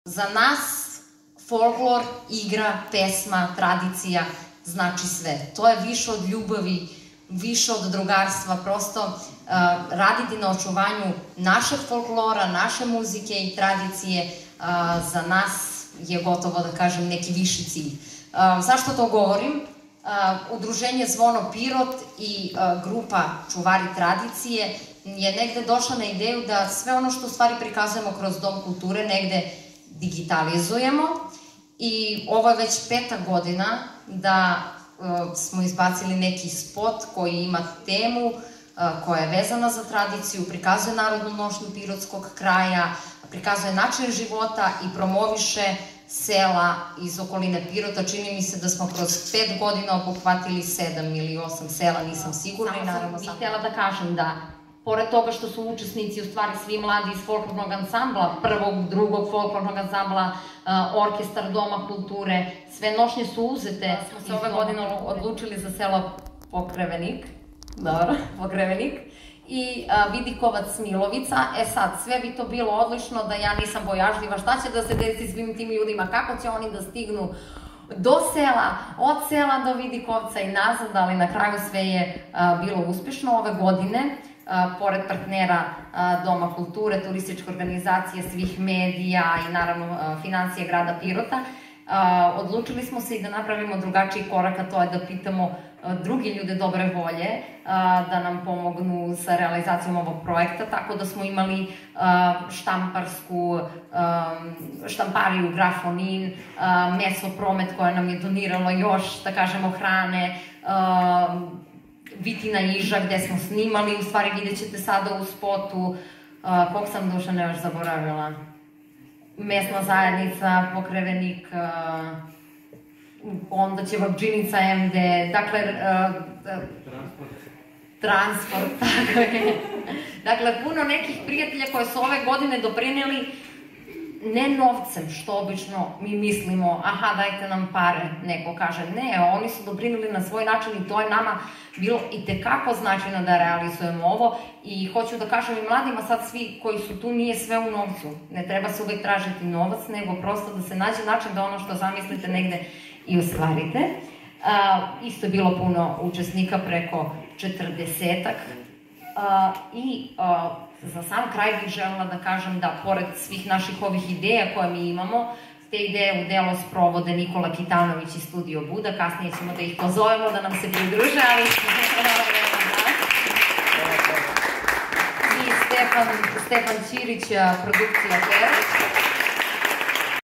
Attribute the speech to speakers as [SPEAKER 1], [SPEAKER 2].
[SPEAKER 1] Za nas folklor, igra, pesma, tradicija znači sve. To je više od ljubavi, više od drugarstva, prosto raditi na očuvanju našeg folklora, naše muzike i tradicije za nas je gotovo da kažem neki viši cilj. Zašto to govorim? Udruženje Zvono Pirot i grupa Čuvari tradicije je negde došla na ideju da sve ono što u stvari prikazujemo kroz Dom kulture negde digitalizujemo i ovo je već 5. godina da smo izbacili neki spot koji ima temu koja je vezana za tradiciju, prikazuje narodnu nošnju pirotskog kraja, prikazuje način života i promoviše sela iz okoline Pirota. Čini mi se da smo kroz 5 godina obuhvatili 7 ili 8 sela, nisam sigurna. Samo sam htjela da kažem da pored toga što su učesnici u stvari svi mladi iz folklornog ansambla, prvog, drugog folklornog ansambla, orkestar Doma kulture, sve nošnje su uzete. Smo se ove godine odlučili za selo Pokrevenik, dobro, Pokrevenik, i Vidikovac Milovica. E sad, sve bi to bilo odlično da ja nisam bojažljiva šta će da se desi svim tim ljudima, kako će oni da stignu do sela, od sela do Vidikovca i nazad, ali na kraju sve je bilo uspešno ove godine. Pored partnera Doma kulture, turističke organizacije, svih medija i naravno financije grada Pirota, odlučili smo se i da napravimo drugačiji korak, a to je da pitamo drugi ljude dobre volje da nam pomognu sa realizacijom ovog projekta, tako da smo imali štampariju Grafonin, Meso Promet koja nam je doniralo još, da kažemo, hrane, Vitina Iža gde smo snimali, u stvari vidjet ćete sada u spotu, kog sam Dušane još zaboravila, mesna zajednica, Pokrevenik, onda će Vapđinica MD, dakle, transport, tako je. Dakle, puno nekih prijatelja koje su ove godine doprineli ne novcem, što obično mi mislimo, aha, dajte nam pare, neko kaže, ne, oni su doprineli na svoj način i to je nama bilo i tekako značajno da realizujemo ovo i hoću da kažem i mladima sad svi koji su tu, nije sve u novcu, ne treba se uvek tražiti novac, nego prosto da se nađe način da ono što zamislite negde i ostvarite. Isto je bilo puno učesnika, preko 40-ak i za sam kraj bih želela da kažem da pored svih naših ovih ideja koje mi imamo, te ideje u delo sprovode Nikola Kitanović iz Studio Buda, kasnije ćemo da ih pozovemo da nam se pridruže, ali i Stefan Ćirić, produkcija Tera.